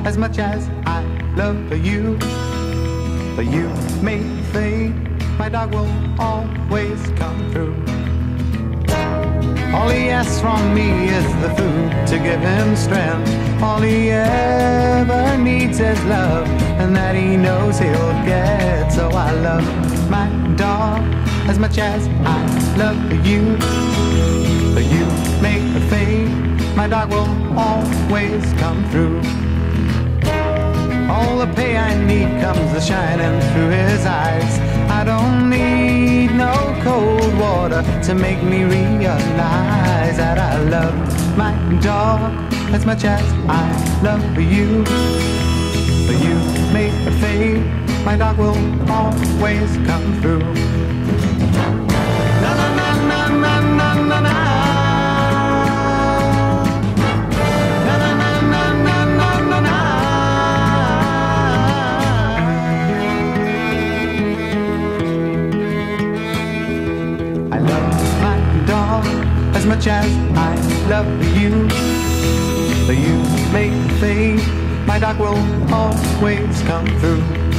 as much as I love you. But you may fade, my dog will always come through. All he asks from me is the food to give him strength. All he ever needs is love, and that he knows he'll get. So I love my dog as much as I love you. But you may fade, my dog will always come through. All the pay I need comes shining through his eyes. I don't need no cold water to make me realize that I love my dog as much as I love you. But you may fade, my dog will always come through. Na na na na na na na na. As much as I love you. But you may fade, my dog will always come through.